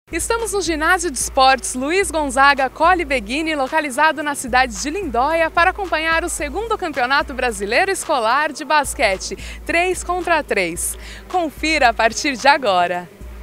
Estamos no Ginásio de Esportes Luiz Gonzaga Colli Beghini, localizado na cidade de Lindóia, para acompanhar o segundo Campeonato Brasileiro Escolar de Basquete 3 contra 3. Confira a partir de agora.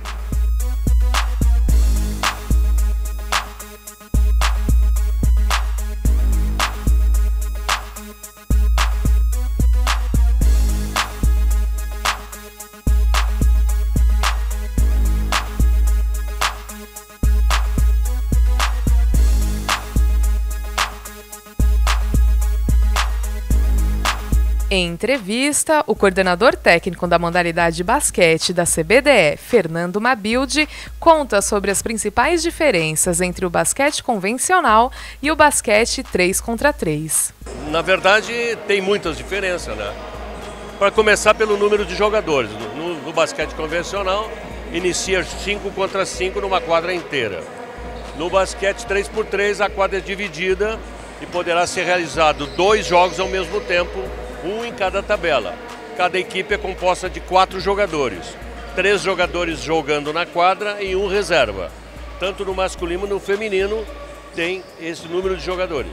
Em entrevista, o coordenador técnico da modalidade de basquete da CBDE, Fernando Mabilde, conta sobre as principais diferenças entre o basquete convencional e o basquete 3 contra 3. Na verdade, tem muitas diferenças, né? Para começar pelo número de jogadores. No basquete convencional, inicia 5 contra 5 numa quadra inteira. No basquete 3x3, a quadra é dividida e poderá ser realizado 2 jogos ao mesmo tempo, um em cada tabela. Cada equipe é composta de 4 jogadores. 3 jogadores jogando na quadra e 1 reserva. Tanto no masculino como no feminino tem esse número de jogadores.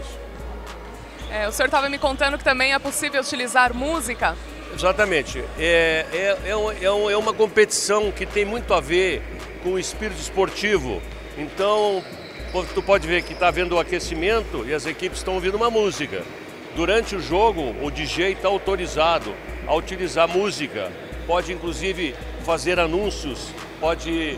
O senhor estava me contando que também é possível utilizar música? Exatamente. É uma competição que tem muito a ver com o espírito esportivo. Então, tu pode ver que está havendo o aquecimento e as equipes estão ouvindo uma música. Durante o jogo, o DJ está autorizado a utilizar música, pode inclusive fazer anúncios, pode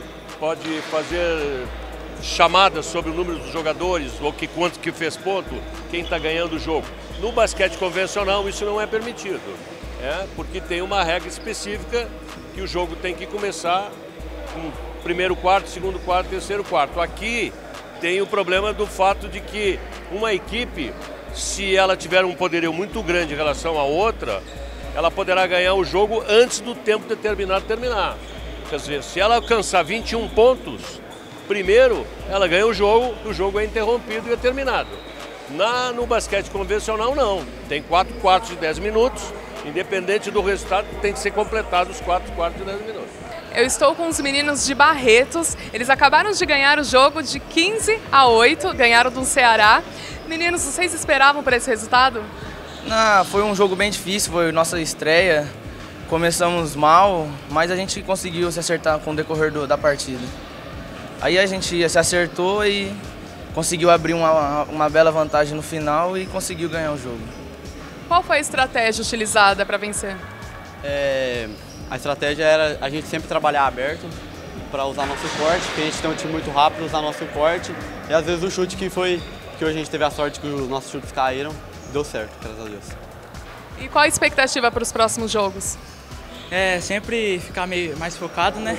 fazer chamadas sobre o número dos jogadores, ou quanto que fez ponto, quem está ganhando o jogo. No basquete convencional isso não é permitido, porque tem uma regra específica que o jogo tem que começar com primeiro quarto, segundo quarto, terceiro quarto. Aqui tem o problema do fato de que uma equipe, se ela tiver um poderio muito grande em relação à outra, ela poderá ganhar o jogo antes do tempo determinado terminar. Quer dizer, se ela alcançar 21 pontos, primeiro ela ganha o jogo é interrompido e é terminado. No basquete convencional não, tem 4 quartos de 10 minutos, independente do resultado, tem que ser completado os 4 quartos de 10 minutos. Eu estou com os meninos de Barretos, eles acabaram de ganhar o jogo de 15-8, ganharam do Ceará. Meninos, vocês esperavam por esse resultado? Não, foi um jogo bem difícil, foi nossa estreia. Começamos mal, mas a gente conseguiu se acertar com o decorrer da partida. Aí a gente se acertou e conseguiu abrir uma bela vantagem no final e conseguiu ganhar o jogo. Qual foi a estratégia utilizada para vencer? A estratégia era a gente sempre trabalhar aberto para usar nosso corte, porque a gente tem um time muito rápido, usar nosso corte. E às vezes o chute que hoje a gente teve a sorte que os nossos chutes caíram, deu certo, graças a Deus. E qual a expectativa para os próximos jogos? Sempre ficar mais focado, né?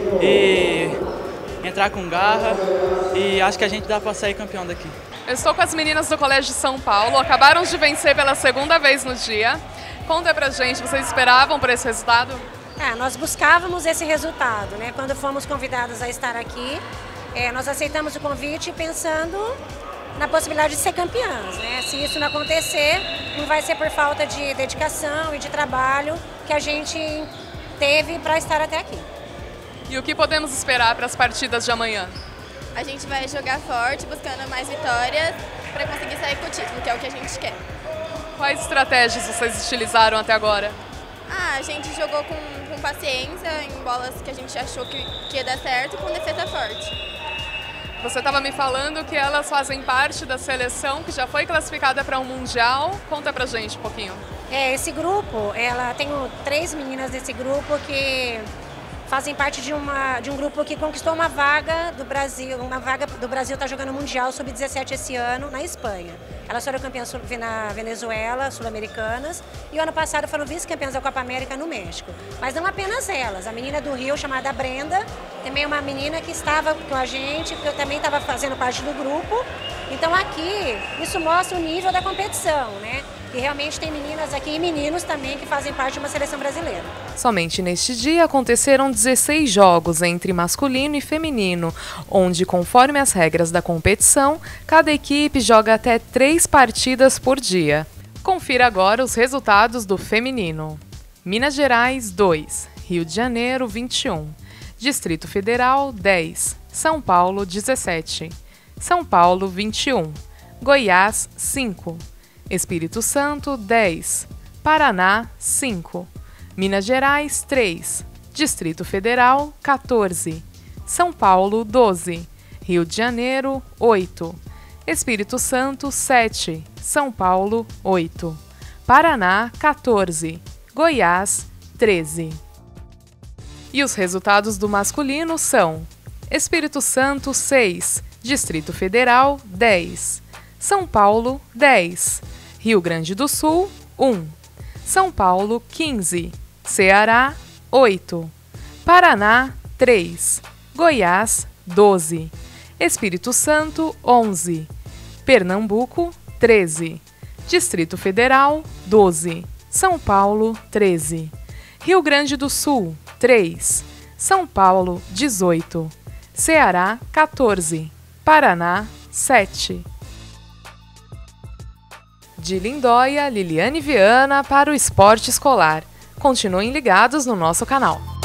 E entrar com garra, e acho que a gente dá para sair campeão daqui. Eu estou com as meninas do Colégio de São Paulo, acabaram de vencer pela segunda vez no dia. Conta pra gente, vocês esperavam por esse resultado? Nós buscávamos esse resultado, né? Quando fomos convidados a estar aqui, nós aceitamos o convite pensando na possibilidade de ser campeãs, né? Se isso não acontecer, não vai ser por falta de dedicação e de trabalho que a gente teve para estar até aqui. E o que podemos esperar para as partidas de amanhã? A gente vai jogar forte, buscando mais vitórias para conseguir sair com o título, que é o que a gente quer. Quais estratégias vocês utilizaram até agora? A gente jogou com paciência, em bolas que a gente achou que ia dar certo, e com defesa forte. Você estava me falando que elas fazem parte da seleção que já foi classificada para um Mundial. Conta pra gente um pouquinho. Esse grupo, tenho 3 meninas desse grupo que fazem parte de um grupo que conquistou uma vaga do Brasil. Uma vaga do Brasil está jogando Mundial Sub-17 esse ano na Espanha. Elas foram campeãs na Venezuela, sul-americanas, e o ano passado foram vice-campeãs da Copa América no México. Mas não apenas elas, a menina do Rio, chamada Brenda, também é uma menina que estava com a gente, que eu também estava fazendo parte do grupo. Então aqui, isso mostra o nível da competição, né? E realmente tem meninas aqui e meninos também que fazem parte de uma seleção brasileira. Somente neste dia aconteceram 16 jogos entre masculino e feminino, onde, conforme as regras da competição, cada equipe joga até 3 partidas por dia. Confira agora os resultados do feminino. Minas Gerais, 2. Rio de Janeiro, 21. Distrito Federal, 10. São Paulo 17, São Paulo 21, Goiás 5, Espírito Santo 10, Paraná 5, Minas Gerais 3, Distrito Federal 14, São Paulo 12, Rio de Janeiro 8, Espírito Santo 7, São Paulo 8, Paraná 14, Goiás 13. E os resultados do masculino são: Espírito Santo 6, Distrito Federal 10, São Paulo 10, Rio Grande do Sul 1, São Paulo 15, Ceará 8, Paraná 3, Goiás 12, Espírito Santo 11, Pernambuco 13, Distrito Federal 12, São Paulo 13, Rio Grande do Sul 3, São Paulo 18, Ceará 14, Paraná 7. De Lindóia, Liliane Viana para o Esporte Escolar. Continuem ligados no nosso canal.